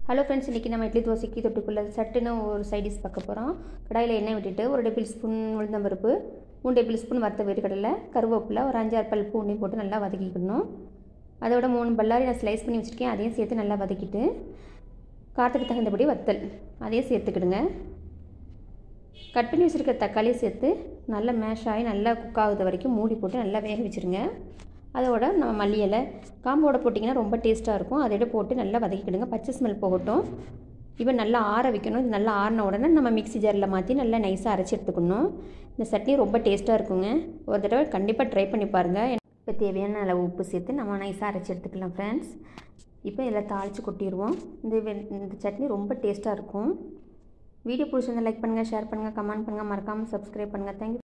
Hello friends, இன்றைக்கி நம்ம இட்லி தோசைக்கு தொட்டுக்குள்ள சட்டுன்னு ஒரு சைட் டிஷ் பார்க்க போகிறோம். கடாயில் எண்ணெய் விட்டுட்டு 1 டேபிள் ஸ்பூன் உளுந்தம்பருப்பு, 3 டேபிள் ஸ்பூன் வறுத்த வேர்க்கடலை, கருவேப்பிலை, ஒரு 5-6 பல் பூண்டையும் போட்டு நல்லா வதக்கிக்கணும். அதோட 3 பல்லாரி நான் ஸ்லைஸ் பண்ணி வச்சுருக்கேன், அதையும் சேர்த்து நல்லா வதக்கிட்டு காரத்துக்கு தகுந்தபடி வத்தல் அதையும் சேர்த்துக்கிடுங்க. கட் பண்ணி வச்சுருக்க தக்காளியை சேர்த்து நல்லா மேஷ் ஆகி நல்லா குக் ஆகுது வரைக்கும் மூடி போட்டு நல்லா வேக வச்சுருங்க. அதோட நம்ம மல்லி இலை காம்போட போட்டிங்கன்னா ரொம்ப டேஸ்ட்டாக இருக்கும். அதோட போட்டு நல்லா வதக்கிக்கிடுங்க. பச்சை ஸ்மெல் போகட்டும். இப்போ நல்லா ஆற வைக்கணும். இது நல்லா ஆறின உடனே நம்ம மிக்ஸி ஜாரில் மாற்றி நல்லா நைஸாக அரைச்சி எடுத்துக்கணும். இந்த சட்னி ரொம்ப டேஸ்ட்டாக இருக்குங்க. ஒரு தடவை கண்டிப்பாக ட்ரை பண்ணி பாருங்கள். இப்போ தேவையான அளவு உப்பு சேர்த்து நம்ம நைஸாக அரைச்சி எடுத்துக்கலாம் ஃப்ரெண்ட்ஸ். இப்போ இதில் தாளித்து கொட்டிடுவோம். இந்த சட்னி ரொம்ப டேஸ்ட்டாக இருக்கும். வீடியோ பிடிச்சிருந்தா லைக் பண்ணுங்கள், ஷேர் பண்ணுங்கள், கமெண்ட் பண்ணுங்கள், மறக்காமல் சப்ஸ்கிரைப் பண்ணுங்கள். தேங்க்யூ.